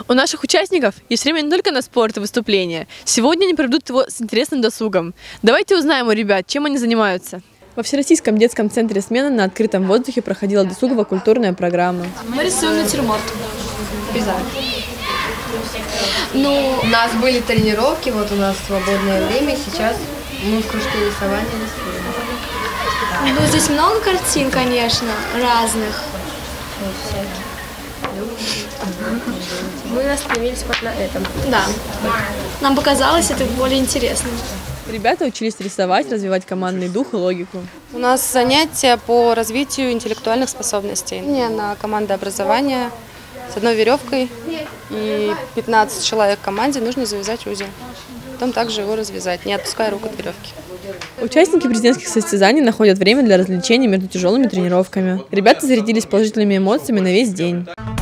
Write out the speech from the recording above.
У наших участников есть время не только на спорт и выступления. Сегодня они проведут его с интересным досугом. Давайте узнаем у ребят, чем они занимаются. Во Всероссийском детском центре «Смена» на открытом воздухе проходила досугово-культурная программа. Мы рисуем натюрморт. Пейзаж. У нас были тренировки, вот у нас свободное время, сейчас мы в кружке рисования рисуем. Здесь много картин, конечно, разных. Мы остановились вот на этом. Да. Нам показалось это более интересным. Ребята учились рисовать, развивать командный дух и логику. У нас занятия по развитию интеллектуальных способностей. Мне на командообразование с одной веревкой и 15 человек в команде нужно завязать узел. Потом также его развязать, не отпуская рук от веревки. Участники президентских состязаний находят время для развлечений между тяжелыми тренировками. Ребята зарядились положительными эмоциями на весь день.